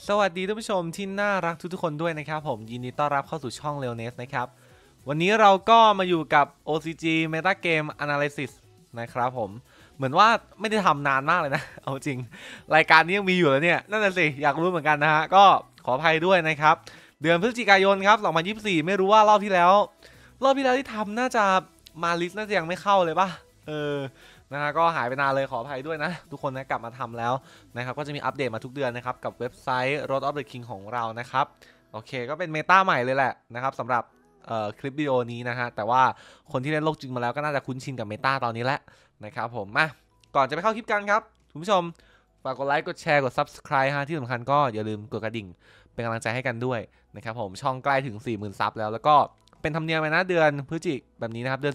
สวัสดีท่านผู้ชมที่น่ารักทุกๆคนด้วยนะครับผมยินดีต้อนรับเข้าสู่ช่อง Realness นะครับวันนี้เราก็มาอยู่กับ OCG Meta Game Analysis นะครับผมเหมือนว่าไม่ได้ทำนานมากเลยนะเอาจริงรายการนี้ยังมีอยู่แล้วเนี่ยนั่นแหละสิอยากรู้เหมือนกันนะฮะก็ขออภัยด้วยนะครับเดือนพฤศจิกายนครับ2024ไม่รู้ว่ารอบที่แล้วที่ทำน่าจะมาลิสต์น่าจะยังไม่เข้าเลยป่ะนะฮะก็หายไปนานเลยขออภัยด้วยนะทุกคนนะกลับมาทำแล้วนะครับก็จะมีอัปเดตมาทุกเดือนนะครับกับเว็บไซต์ Road of the King ของเรานะครับโอเคก็เป็นเมตาใหม่เลยแหละนะครับสำหรับคลิปวิดีโอนี้นะฮะแต่ว่าคนที่เล่นโลกจริงมาแล้วก็น่าจะคุ้นชินกับเมตาตอนนี้แหละนะครับผมมาก่อนจะไปเข้าคลิปกันครับคุณผู้ชมฝากกดไลค์กดแชร์กด Subscribe ฮะที่สำคัญก็อย่าลืมกดกระดิ่งเป็นกำลังใจให้กันด้วยนะครับผมช่องใกล้ถึง 40,000 ซับแล้วก็เป็นธรรมเนียมไปนะเดือนพฤศจิกแบบนี้นะครับเดือน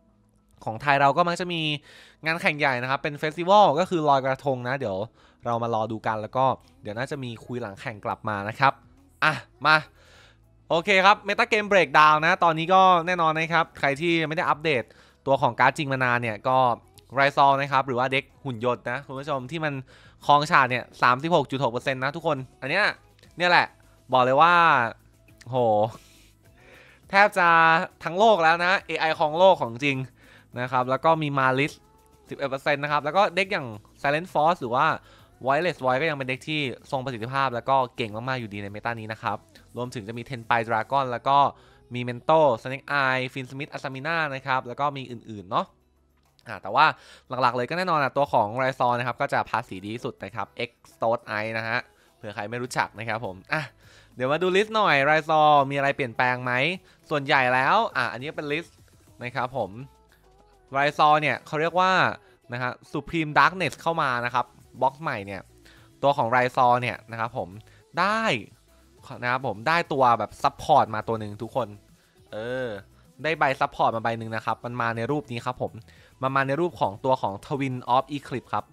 11ของไทยเราก็มักจะมีงานแข่งใหญ่นะครับเป็นเฟสติวัลก็คือลอยกระทงนะเดี๋ยวเรามารอดูกันแล้วก็เดี๋ยวน่าจะมีคุยหลังแข่งกลับมานะครับมาโอเคครับเมตาเกมเบรกดาวน์นะตอนนี้ก็แน่นอนนะครับใครที่ไม่ได้อัปเดตตัวของการ์ดจริงมานานเนี่ยก็ไรซอลนะครับหรือว่าเด็กหุ่นยนต์นะคุณผู้ชมที่มันครองฉากเนี่ย 36.6% นะทุกคนอันเนี้ยเนี่ยแหละบอกเลยว่าโหแทบจะทั้งโลกแล้วนะ AI ครองโลกของจริงนะครับแล้วก็มีมาลิส 11% นะครับแล้วก็เด็กอย่าง Silent Force หรือว่า Wireless Voice ก็ยังเป็นเด็กที่ทรงประสิทธิภาพแล้วก็เก่งมากๆอยู่ดีในเมตานี้นะครับรวมถึงจะมี Tenpai Dragon แล้วก็มี Mento Snake Eye Fin Smith Asamina นะครับแล้วก็มีอื่นๆเนาะแต่ว่าหลักๆเลยก็แน่นอนตัวของ r y z o นะครับก็จะพาสีดีที่สุดนะครับ X Stone Eye นะฮะเผื่อใครไม่รู้จักนะครับผมเดี๋ยวมาดูลิสต์หน่อย r y z o มีอะไรเปลี่ยนแปลงไหมส่วนใหญ่แล้วอันนี้เป็นลิสต์นะครับผมไรซอเนี่ยเขาเรียกว่านะฮะ Supreme Darkness เข้ามานะครับบล็อกใหม่เนี่ยตัวของไรซอเนี่ยนะครับผมได้นะครับผมได้ตัวแบบซัพพอร์ตมาตัวหนึ่งทุกคนได้ใบซัพพอร์ตมาใบหนึ่งนะครับมันมาในรูปนี้ครับผมมาในรูปของตัวของ Twin of Eclipse ครับ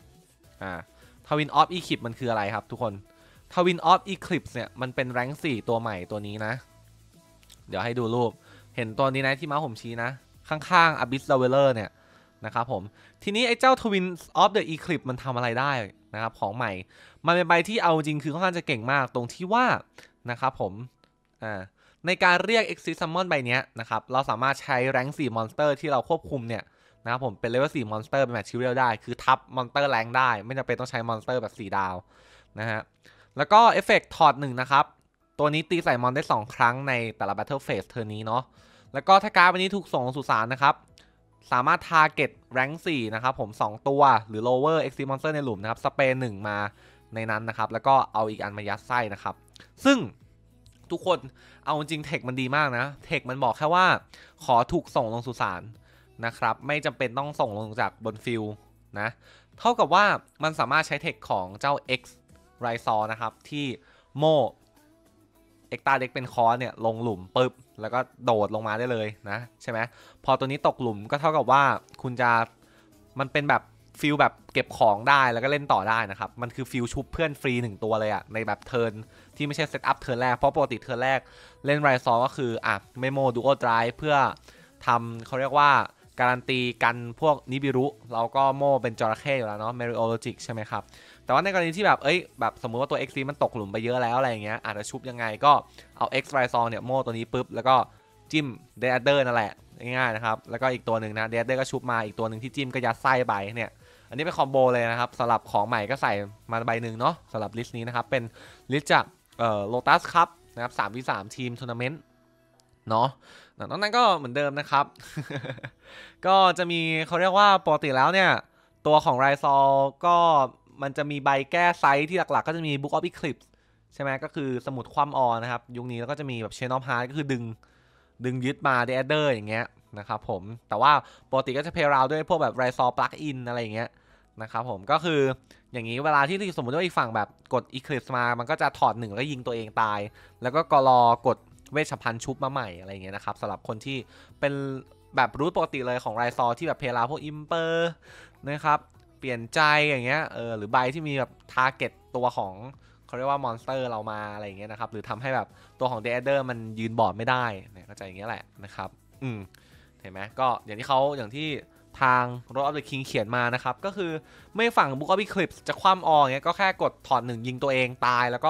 Twin of Eclipse มันคืออะไรครับทุกคน Twin of Eclipse เนี่ยมันเป็นแรงค์4ตัวใหม่ตัวนี้นะเดี๋ยวให้ดูรูปเห็นตัวนี้นะที่เมาส์ผมชี้นะข้างๆ Abyss Leveler เนี่ยนะครับผมทีนี้ไอ้เจ้า Twin of the Eclipse มันทำอะไรได้นะครับของใหม่มันเป็นใบที่เอาจริงคือค่อนข้างจะเก่งมากตรงที่ว่านะครับผมในการเรียก Exit Summon ใบนี้นะครับเราสามารถใช้แรงค์4 Monster ที่เราควบคุมเนี่ยนะครับผมเป็นเลเวล4 Monster เป็น Material ได้คือทับ Monster แรงได้ไม่จำเป็นต้องใช้ Monster แบบ4 ดาวนะฮะแล้วก็เอฟเฟกต์ถอด1นะครับตัวนี้ตีใส่มอนได้2ครั้งในแต่ละ Battle Phase เทอร์นี้เนาะแล้วก็ถ้าการ์ดวันนี้ถูกส่งลงสู่ศาลนะครับสามารถ target rank 4นะครับผม2ตัวหรือ lower exit monster ในหลุมนะครับสเปน1มาในนั้นนะครับแล้วก็เอาอีกอันมายัดไส้นะครับซึ่งทุกคนเอาจริงเทคมันดีมากนะเทคมันบอกแค่ว่าขอถูกส่งลงสู่ศาลนะครับไม่จำเป็นต้องส่งลงจากบนฟิลนะเท่ากับว่ามันสามารถใช้เทคของเจ้า X r y z o นะครับที่โมเอ็กตาเด็กเป็นคอเนี่ยลงหลุมปึ๊บแล้วก็โดดลงมาได้เลยนะใช่ไหมพอตัวนี้ตกหลุมก็เท่ากับว่าคุณจะมันเป็นแบบฟิลแบบเก็บของได้แล้วก็เล่นต่อได้นะครับมันคือฟิลชุบเพื่อนฟรี1ตัวเลยในแบบเทิร์นที่ไม่ใช่เซตอัพเทิร์นแรกเพราะปกติเทิร์นแรกเล่นไรซอก็คือเมโมดูโอไดรฟ์เพื่อทำเขาเรียกว่าการันตีกันพวกนิบิรุเราก็โมเป็นจระเข้อยู่แล้วเนาะเมริโอโลจิกใช่ไหมครับแต่ว่าในกรณีที่แบบแบบสมมุติว่าตัว X มันตกหลุมไปเยอะแล้วอะไรอย่างเงี้ยอาจจะชุบยังไงก็เอา X r y z o เนี่ยโม่ตัวนี้ปุ๊บแล้วก็จิ้มเดดเดอร์นั่นแหละง่ายๆนะครับแล้วก็อีกตัวหนึ่งนะเดดเดอร์ก็ชุบมาอีกตัวหนึ่งที่จิ้มก็ยัดไส้ใบเนี่ยอันนี้เป็นคอมโบเลยนะครับสำหรับของใหม่ก็ใส่มาใบหนึ่งเนาะสำหรับลิสต์นี้นะครับเป็นลิสต์จากโลตัสครับนะครับ3v3ทีมทัวร์นาเมนต์เนาะนอกนั้นก็เหมือนเดิมนะครับ ก็จะมีเขาเรียกว่าปกติแล้วเนี่ยตัวของไรซอลก็มันจะมีใบแก้ไซส์ที่หลักๆก็จะมี Book of Eclipse ใช่ไหมก็คือสมุดคว่ำออนะครับยุคนี้แล้วก็จะมีแบบ Chain of Heart ก็คือดึงยึดมาThe Adder อย่างเงี้ยนะครับผมแต่ว่าปกติก็จะเพลย์ราวด้วยพวกแบบไรซอลปลั๊กอินอะไรอย่างเงี้ยนะครับผมก็คืออย่างนี้เวลาที่สมมติว่าอีกฝั่งแบบกด Eclipse มามันก็จะถอด1แล้วก็ยิงตัวเองตายแล้วก็กกดเวชภัณฑ์ชุบมาใหม่อะไรอย่างเงี้ยนะครับสำหรับคนที่เป็นแบบรูทปกติเลยของไรซอที่แบบเพลย์ราวพวกอิมเปอร์นะครับเปลี่ยนใจอย่างเงี้ยหรือใบที่มีแบบทาร์เก็ตตัวของเขาเรียกว่ามอนสเตอร์เรามาอะไรอย่างเงี้ยนะครับหรือทำให้แบบตัวของเดดเดอร์มันยืนบอร์ดไม่ได้เนี่ยก็จะอย่างเงี้ยแหละนะครับเห็นไหมก็อย่างที่ทาง Road of the King เขียนมานะครับก็คือไม่ฝั่ง Book of Eclipse จะคว่ำออย่างเงี้ยก็แค่กดถอด1ยิงตัวเองตายแล้วก็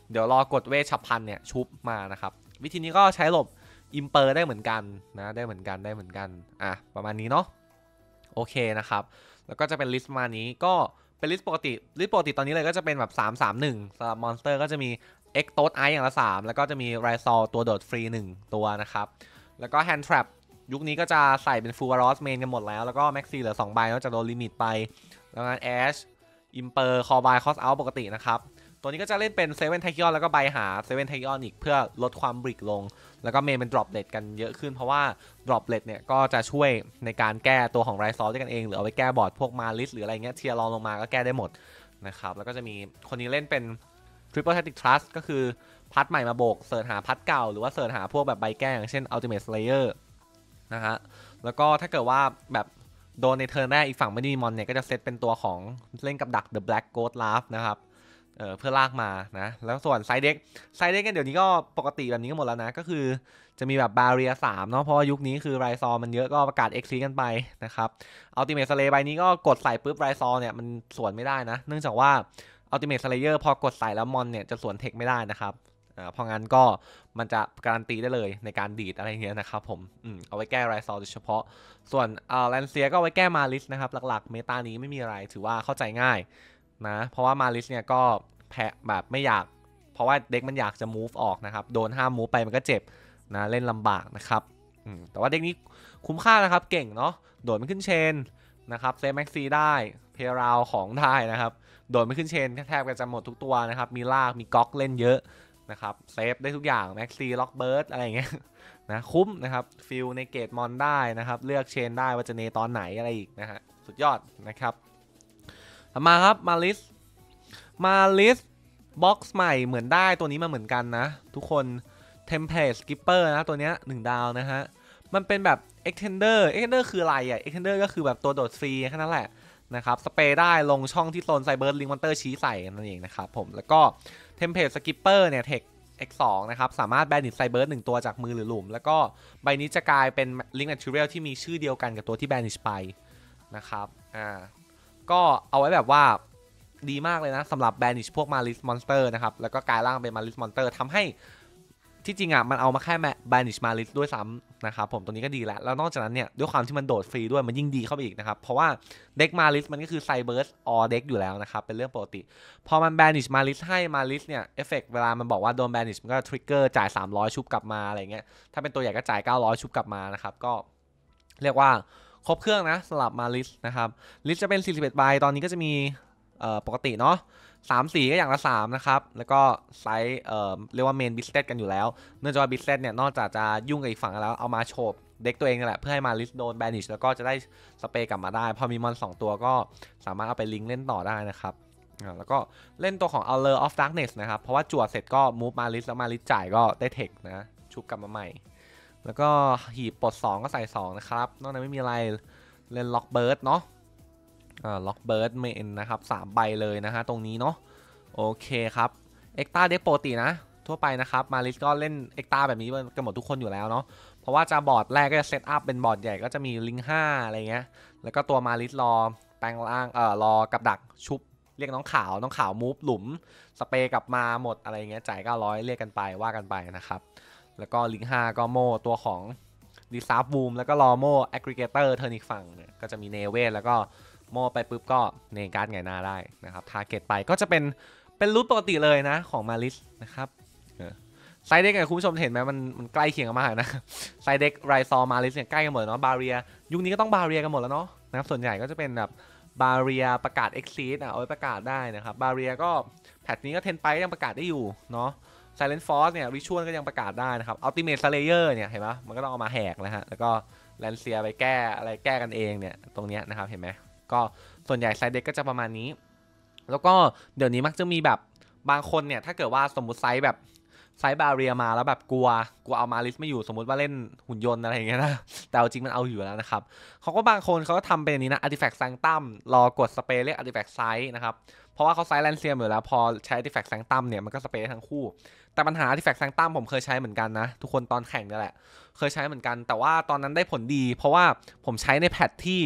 เดี๋ยวรอกดเวทฉับพลันเนี่ยชุบมานะครับวิธีนี้ก็ใช้หลบอิมเปอร์ได้เหมือนกันนะได้เหมือนกันประมาณนี้เนาะโอเคนะครับแล้วก็จะเป็นลิสต์มานี้ก็เป็นลิสต์ปกติตอนนี้เลยก็จะเป็นแบบ3-3-1สำหรับมอนสเตอร์ก็จะมี X โต๊ดไออย่างละ3แล้วก็จะมีไรซอลตัวโดดฟรี1ตัวนะครับแล้วก็ Hand Trap ยุคนี้ก็จะใส่เป็นฟูวารอสเมนกันหมดแล้วก็แม็กซี่เหลือ2ใบนอกจากโดนลิมิตไปแล้วงั้นแอชอิมเปอร์คอบายคอสเอาปกตินะครับตัวนี้ก็จะเล่นเป็นเซเว่นไทคิออนแล้วก็ใบหาเซเว่นไทคิออนอีกเพื่อลดความบริกลงแล้วก็เมนเป็นดรอปเลดกันเยอะขึ้นเพราะว่าดรอปเลดเนี่ยก็จะช่วยในการแก้ตัวของไรซอลด้วยกันเองหรือเอาไปแก้บอร์ดพวกมาลิสหรืออะไรเงี้ยเทียร์ลงมาก็แก้ได้หมดนะครับแล้วก็จะมีคนนี้เล่นเป็น Triple Tactic Trust ก็คือพัดใหม่มาโบกเสิร์ชหาพัดเก่าหรือว่าเสิร์ชหาพวกแบบใบแก้อย่างเช่น Ultimate Slayer นะฮะแล้วก็ถ้าเกิดว่าแบบโดนในเทิร์นแรกอีกฝั่งไม่ได้มีมอนเนี่ยก็จะเซตเป็นตัวของเล่นกับดัก The Black Ghost Laugh นะครับเพื่อลากมานะแล้วส่วนไซเด็กกันเดี๋ยวนี้ก็ปกติแบบนี้ก็หมดแล้วนะก็คือจะมีแบบบาเรีย3เนาะเพราะว่ายุคนี้คือไรซอมันเยอะก็ประกาศ XC กันไปนะครับอัลติเมทสเลย์ใบนี้ก็กดใส่ปุ๊บไรซอเนี่ยมันสวนไม่ได้นะเนื่องจากว่าอัลติเมทสเลเยอร์พอกดใส่แล้วมอนเนี่ยจะสวนเทคไม่ได้นะครับเพราะงั้นก็มันจะการันตีได้เลยในการดีดอะไรเงี้ยนะครับผมเอาไว้แก้ไรซอโดยเฉพาะส่วนแลนเซียก็ไว้แก้มาลิสนะครับหลักๆเมตานี้ไม่มีอะไรถือว่าเข้าใจง่ายนะเพราะว่ามาลิสเนี่ยก็แพ้แบบไม่อยากเพราะว่าเด็กมันอยากจะ move ออกนะครับโดนห้าม move ไปมันก็เจ็บนะเล่นลำบากนะครับแต่ว่าเด็กนี้คุ้มค่านะครับเก่งเนาะโดดไม่ขึ้นเชนนะครับเซฟแม็กซีได้เพราวของได้นะครับโดดไม่ขึ้นเชนแทบจะหมดทุกตัวนะครับมีลากมีก๊อกเล่นเยอะนะครับเซฟได้ทุกอย่างแม็กซีล็อกเบิร์ดอะไรอย่างเงี้ยนะคุ้มนะครับฟิลในเกตมอนได้นะครับเลือกเชนได้ว่าจะเนตอนไหนอะไรอีกนะฮะสุดยอดนะครับมาครับมาลิสบ็อกซ์ใหม่เหมือนได้ตัวนี้มาเหมือนกันนะทุกคนTemplate Skipper นะตัวเนี้ย1ดาวนะฮะมันเป็นแบบ Extender คืออะไรอ่ะ Extender ก็คือแบบตัวโดดฟรีแค่นั้นแหละนะครับสเปรย์ได้ลงช่องที่โซนไซเบิร์ดลิงมอนเตอร์ชี้ใส่นั่นเองนะครับผมแล้วก็ Template Skipper เนี่ยเทค X2 นะครับสามารถแบนดิสไซเบิร์ด1ตัวจากมือหรือหลุมแล้วก็ใบนี้จะกลายเป็น Link Material ที่มีชื่อเดียวกันกับตัวที่แบนิชไปนะครับก็เอาไว้แบบว่าดีมากเลยนะสำหรับแบนิชพวกมาลิสมอนสเตอร์นะครับแล้วก็กลายร่างเป็นมาลิสมอนสเตอร์ทำให้ที่จริงอ่ะมันเอามาแค่แบนิชมาลิสด้วยซ้ำนะครับผมตัวนี้ก็ดีแล้วนอกจากนั้นเนี่ยด้วยความที่มันโดดฟรีด้วยมันยิ่งดีเข้าไปอีกนะครับเพราะว่าเด็กมาลิสมันก็คือไซเบิร์สออเด็กอยู่แล้วนะครับเป็นเรื่องปกติพอมันแบนิชมาลิสให้มาลิสเนี่ยเอฟเฟกต์เวลามันบอกว่าโดนแบนิชมันก็ทริกเกอร์จ่าย300ชุบกลับมาอะไรเงี้ยถ้าเป็นตัวใหญ่ก็จ่าย900ชุบกลับมานะครับก็เรียกว่าครบเครื่องนะสำหรับมาลิสนะครับลิสจะเป็น41ใบตอนนี้ก็จะมีปกติเนาะ3 สีก็อย่างละ3นะครับแล้วก็ไซส์เรียกว่าเมนบิสเตตกันอยู่แล้วเนื่องจากว่าบิสเตตเนี่ยนอกจากจะยุ่งกับอีกฝั่งแล้วเอามาโฉบเด็กตัวเองนี่แหละเพื่อให้มาลิสโดนแบนิชแล้วก็จะได้สเปรย์กลับมาได้พอมีมอน2ตัวก็สามารถเอาไปลิงก์เล่นต่อได้นะครับแล้วก็เล่นตัวของ Allure of Darkness นะครับเพราะว่าจั่วเสร็จก็มูฟมาลิสแล้วมาลิสจ่ายก็ได้เทคนะชุบกลับมาใหม่แล้วก็หีบปลด2ก็ใส่2นะครับนอกนั้นไม่มีอะไรเล่นล็อกเบิร์ดเนาะล็อกเบิร์ดเมนนะครับ3 ใบเลยนะฮะตรงนี้เนาะโอเคครับเอ็กตาเด็กปกตินะทั่วไปนะครับมาลิสก็เล่นเอ็กตาแบบนี้กันหมดทุกคนอยู่แล้วเนาะเพราะว่าจะบอร์ดแรกก็จะเซตอัพเป็นบอร์ดใหญ่ก็จะมีลิง5อะไรเงี้ยแล้วก็ตัวมาลิสรอแปลงร่างรอกับดักชุบเรียกน้องขาวมูฟหลุมสเปรย์กลับมาหมดอะไรเงี้ยจ่าย900เรียกกันไปว่ากันไปนะครับแล้วก็ลิง5ก็โมตัวของดีซาร์บูมแล้วก็รอโมแอคริเกเตอร์เทอร์นิกฝั่งเนี่ยก็จะมีเนเวสแล้วก็โมไปปุ๊บก็เนการ์ดไงหน้าได้นะครับทาร์เก็ตไปก็จะเป็นรูทปกติเลยนะของมาลิสนะครับไซเด็กคุณผู้ชมเห็นไหมมันใกล้เคียงกันมากนะไซเด็กไรซอมาลิสเนี่ยใกล้กันหมดเนาะบาเรียยุคนี้ก็ต้องบาเรียกันหมดแล้วเนาะนะครับส่วนใหญ่ก็จะเป็นแบบบาเรียประกาศ Exceed เอาไว้ประกาศได้นะครับบาเรียก็แพทนี้ก็เทนไปยังประกาศได้อยู่เนาะSilent Force เนี่ยริชวลก็ยังประกาศได้นะครับ Ultimate Slayer เนี่ยเห็นไหมมันก็ต้องเอามาแหกนะฮะแล้วก็แลนเซียไปแก้อะไรแก้กันเองเนี่ยตรงเนี้ยนะครับเห็นไหมก็ส่วนใหญ่ไซเด็กก็จะประมาณนี้แล้วก็เดี๋ยวนี้มักจะมีแบบบางคนเนี่ยถ้าเกิดว่าสมมุติไซส์บาเรียมาแล้วแบบกลัวเอามาลิสไม่อยู่สมมุติว่าเล่นหุ่นยนต์อะไรอย่างเงี้ยนะแต่จริงมันเอาอยู่แล้วนะครับเขาก็บางคนเขาก็ทำเป็นนี้นะ Artifact Sanctum รอกดสเปรย์เรียก Artifact Size นะครับเพราะว่าเขาไซส์แลนเซียอยู่แล้วพอใช้ Artifact Sanctum เนี่ยมันก็สเปรย์ทั้งคู่แต่ปัญหา Artifact Sanctum ผมเคยใช้เหมือนกันนะทุกคนตอนแข่งนี่แหละเคยใช้เหมือนกันแต่ว่าตอนนั้นได้ผลดีเพราะว่าผมใช้ในแพทที่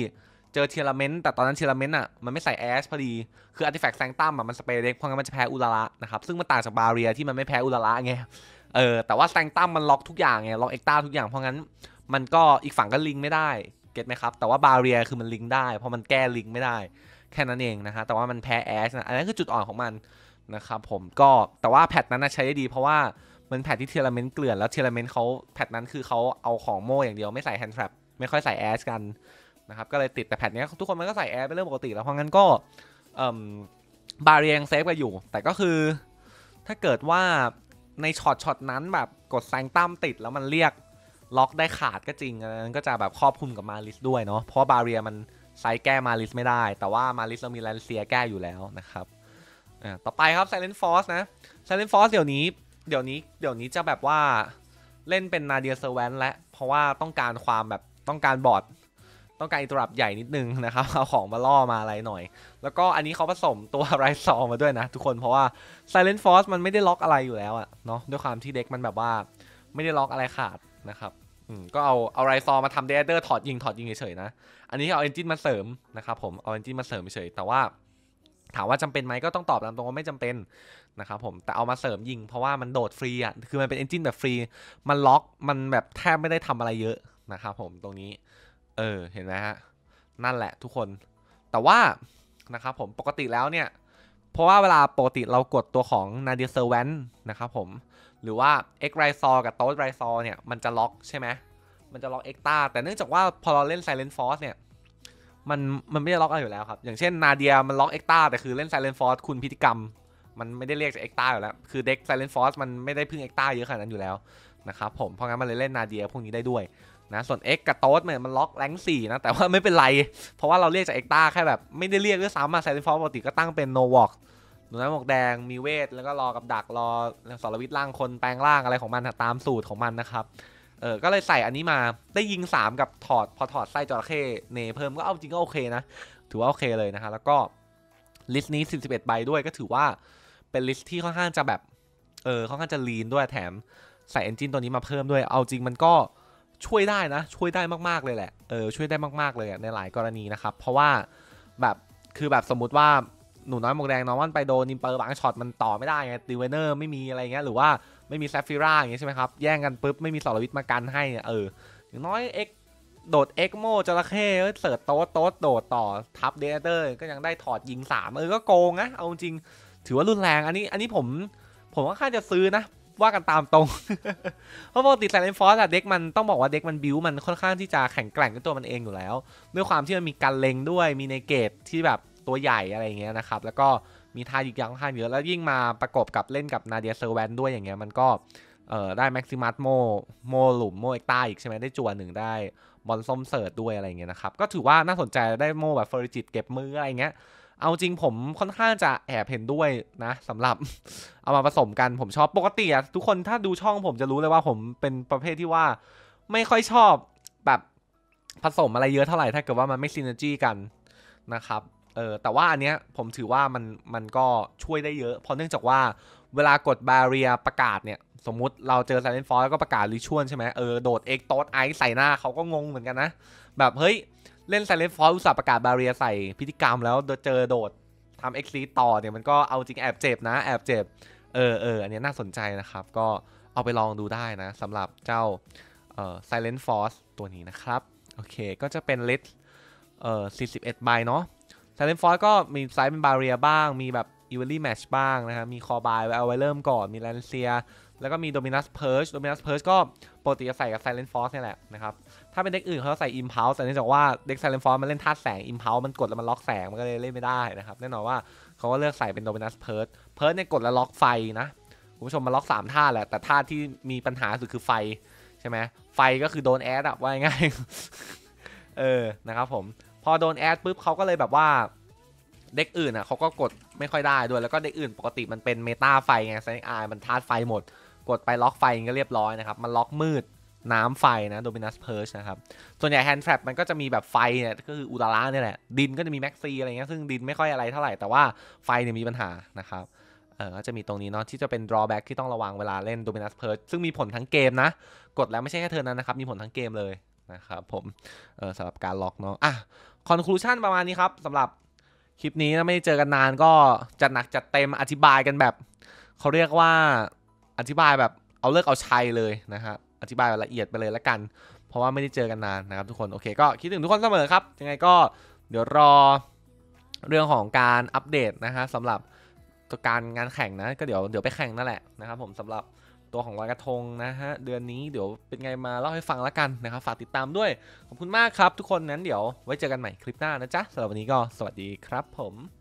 เจอเทียร์เมนต์แต่ตอนนั้นเทียร์เมนต์อ่ะมันไม่ใส่แอชพอดีคืออาร์ติแฟกต์แซงตัมอ่ะมันสเปรย์เด็กเพราะงั้นมันจะแพ้อุลาระนะครับซึ่งมันต่างจากบาเรียที่มันไม่แพ้อุลาระไงแต่ว่าแซงตัมมันล็อกทุกอย่างไงล็อกเอ็กต้าทุกอย่างเพราะงั้นมันก็อีกฝั่งก็ลิงไม่ได้เก็ตไหมครับแต่ว่าบาเรียคือมันลิงได้เพราะมันแก้ลิงไม่ได้แค่นั้นเองนะฮะแต่ว่ามันแพ้แอชนะอันนั้นคือจุดอ่อนของมันนะครับผมก็แต่ว่าแพทนั้นใช้ได้ดีเพราะว่ามันแพทที่เทียร์เมนต์เกลื่อนแล้วเทียร์เมนต์เขาแพทนั้นคือเขาเอาของโม่อย่างเดียวไม่ใส่แฮนด์แทรปไม่ค่อยใส่แอชกันนะครับก็เลยติดแต่แพทนี้ทุกคนมันก็ใส่แอร์เป็นเรื่องปกติแล้วเพราะงั้นก็บาเรียงเซฟกันอยู่แต่ก็คือถ้าเกิดว่าในช็อตนั้นแบบกดแซงตั้มติดแล้วมันเรียกล็อกได้ขาดก็จริงอันนั้นก็จะแบบครอบคลุมกับมาลิสด้วยเนาะเพราะบาเรียมันไซแก้มาลิสไม่ได้แต่ว่ามาลิสเรามีแลนเซียแก้อยู่แล้วนะครับต่อไปครับ Silent Force นะ Silent Force เดี๋ยวนี้จะแบบว่าเล่นเป็นนาเดียเซอร์แวนและเพราะว่าต้องการความแบบต้องการบอร์ดต้องการอินตรับใหญ่นิดนึงนะครับเอาของมาล่อมาอะไรหน่อยแล้วก็อันนี้เขาผสมตัวไรซอมาด้วยนะทุกคนเพราะว่า Silent Force มันไม่ได้ล็อกอะไรอยู่แล้วอะเนาะด้วยความที่เด็กมันแบบว่าไม่ได้ล็อกอะไรขาดนะครับก็เอาไรซอมาทำเดเดอร์ถอดยิงเฉยๆนะอันนี้เอาเอนจินมาเสริมนะครับผมเอาเอนจินมาเสริมเฉยแต่ว่าถามว่าจำเป็นไหมก็ต้องตอบตามตรงว่าไม่จำเป็นนะครับผมแต่เอามาเสริมยิงเพราะว่ามันโดดฟรีอ่ะคือมันเป็นเอนจินแบบฟรีมันล็อกมันแบบแทบไม่ได้ทำอะไรเยอะนะครับผมตรงนี้เห็นไหมฮะนั่นแหละทุกคนแต่ว่านะครับผมปกติแล้วเนี่ยเพราะว่าเวลาปกติเรากดตัวของ Nadia Servant นะครับผมหรือว่า X r y s o กับ Toad r y s o เนี่ยมันจะล็อกใช่ไหมมันจะล็อก X ตาแต่เนื่องจากว่าพอเราเล่น Silent Force เนี่ยมันไม่ได้ล็อกอะไรอยู่แล้วครับอย่างเช่น Nadia มันล็อก X ตาแต่คือเล่น Silent Force คุณพิธีกรรมมันไม่ได้เรียกจาก X ตาอยู่แล้วคือเด็ก Silent Force มันไม่ได้พึ่ง X ตาเยอะขนาดนั้นอยู่แล้วนะครับผมเพราะงั้นมันเลยเล่น Nadia พวกนี้ได้ด้วยนะส่วน X กับโต๊ดมันล็อกแรง4นะแต่ว่าไม่เป็นไรเพราะว่าเราเรียกจาก X ตาแค่แบบไม่ได้เรียกด้วยซ้ำมา Silent Force ปกติก็ตั้งเป็น No Walk หนูน้อยหมวกแดงมีเวทแล้วก็รอกับดักรอสรวิทย์ล่างคนแปลงร่างอะไรของมันตามสูตรของมันนะครับก็เลยใส่อันนี้มาได้ยิง3กับถอดพอถอดไส้จระเข้เนเพิ่มก็เอาจริงก็โอเคนะถือว่าโอเคเลยนะฮะแล้วก็ลิสต์นี้41ใบด้วยก็ถือว่าเป็นลิสต์ที่ค่อนข้างจะแบบค่อนข้างจะลีนด้วยแถมใส่เอนจินตัวนี้มาเพิ่มด้วยเอาจริงมันก็ช่วยได้นะช่วยได้มากๆเลยแหละช่วยได้มากๆเลยในหลายกรณีนะครับเพราะว่าแบบคือแบบสมมุติว่าหนูน้อยหมวกแดงนอร์มันไปโดนนิมเปอร์บางช็อตมันต่อไม่ได้ไงดีเวเนอร์ไม่มีอะไรเงี้ยหรือว่าไม่มีแซฟฟิร่าอย่างเงี้ยใช่ไหมครับแย่งกันปุ๊บไม่มีสรวิทย์มากันให้เนี่ยอย่างน้อยเอ็กโดดเอ็กโมจระเข้เสิร์ตโต๊ดโดดต่อทับเดเตอร์ก็ยังได้ถอดยิง3ก็โกงนะเอาจริงถือว่ารุนแรงอันนี้ผมว่าค่าจะซื้อนะว่ากันตามตรง เพราะปกติ Silent Force เด็กมันต้องบอกว่าเด็กมันบิวมันค่อนข้างที่จะแข็งแกร่งด้วยตัวมันเองอยู่แล้วด้วยความที่มันมีการเล็งด้วยมีในเกตที่แบบตัวใหญ่อะไรเงี้ยนะครับแล้วก็มีท่ายิงค่อนข้างเยอะแล้วยิ่งมาประกบกับเล่นกับ Nadia Servant ด้วยอย่างเงี้ยมันก็ได้ Maximus โมหลุมโมเอ็กต้าอีกใช่ไหมได้จั่ว1ได้บอลส้มเสิร์ตด้วยอะไรเงี้ยนะครับก็ถือว่าน่าสนใจได้โมแบบเฟอร์จิตเก็บมืออะไรเงี้ยเอาจริงผมค่อนข้างจะแอบเห็นด้วยนะสำหรับ เอามาผสมกันผมชอบปกติอะทุกคนถ้าดูช่องผมจะรู้เลยว่าผมเป็นประเภทที่ว่าไม่ค่อยชอบแบบผสมอะไรเยอะเท่าไหร่ถ้าเกิดว่ามันไม่ซินเนอร์จีกันนะครับแต่ว่าอันเนี้ยผมถือว่ามันก็ช่วยได้เยอะเพราะเนื่องจากว่าเวลากดบาเรียประกาศเนี่ยสมมุติเราเจอ Silent Force แล้วก็ประกาศริชวลใช่ไหมโดดเอ็กโต๊ดไอซ์ใส่หน้าเขาก็งงเหมือนกันนะแบบเฮ้ยเล่น Silent Force อุตส่าห์ประกาศบาเรียใส่พิธีกรรมแล้วเจอโดดทำเอ็กซีต่อเนี่ยมันก็เอาจริงแอบเจ็บนะแอบเจ็บอันนี้น่าสนใจนะครับก็เอาไปลองดูได้นะสำหรับเจ้าSilent Force ตัวนี้นะครับโอเคก็จะเป็นลิสต์41ใบเนาะ Silent Force ก็มีไซส์เป็นบาเรียบ้างมีแบบ Evenly Match บ้างนะครับมีคอบายเอาไว้เริ่มก่อนมีแลนเซียแล้วก็มี Dominus Purge ก็ปกติจะใส่กับ Silent Force นี่แหละนะครับถ้าเป็นเด็กอื่นเขาจะใส่ Impulse แต่เนื่องจากว่าเด็ก Silent Force มันเล่นธาตุแสง Impulse มันกดแล้วมันล็อกแสงมันก็เลยเล่นไม่ได้นะครับแน่นอนว่าเขาก็เลือกใส่เป็น Dominus Purge เนี่ยกดแล้วล็อกไฟนะคุณผู้ชมมันล็อก3ท่าแหละแต่ท่าที่มีปัญหาสุดคือไฟใช่ไหมไฟก็คือโดนแอดอะว่าง่ายนะครับผมพอโดนแอดปุ๊บเขาก็เลยแบบว่าเด็กอื่นอ่ะเขาก็กดไม่ค่อยได้ด้วยแล้วก็เด็กอื่นปกติมันเป็นเมตาไฟไงไซน์ไอมันธาตุไฟหมดกดไปล็อกไฟก็เรียบร้อยนะครับมันล็อกมืดน้ำไฟนะโดมินัสเพิร์ชนะครับส่วนใหญ่แฮนด์แทร็ปมันก็จะมีแบบไฟเนี่ยก็คืออุตาระเนี่ยแหละดินก็จะมีแม็กซีอะไรเงี้ยซึ่งดินไม่ค่อยอะไรเท่าไหร่แต่ว่าไฟเนี่ยมีปัญหานะครับก็จะมีตรงนี้เนาะที่จะเป็น drawback ที่ต้องระวังเวลาเล่น Dominus Purge ซึ่งมีผลทั้งเกมนะกดแล้วไม่ใช่แค่เทิร์นนั้นนะครับมีผลทั้งเกมเลยนะครับผมสำหรับการล็อกเนาะคอนคลูชันประมาณนี้ครับสำหรับคลิปนี้นะไม่ได้เจอกันนานก็จัดหนักจัดเต็มอธิบายกันแบบเขาเรียกว่าอธิบายแบบเอาเลิกเอาชัยเลยนะครับอธิบายละเอียดไปเลยละกันเพราะว่าไม่ได้เจอกันนานนะครับทุกคนโอเคก็คิดถึงทุกคนเสมอครับยังไงก็เดี๋ยวรอเรื่องของการอัปเดตนะฮะสำหรับตัวการงานแข่งนะก็เดี๋ยวไปแข่งนั่นแหละนะครับผมสำหรับตัวของลอยกระทงนะฮะเดือนนี้เดี๋ยวเป็นไงมาเล่าให้ฟังแล้วกันนะครับฝากติดตามด้วยขอบคุณมากครับทุกคนนั้นเดี๋ยวไว้เจอกันใหม่คลิปหน้านะจ๊ะสำหรับวันนี้ก็สวัสดีครับผม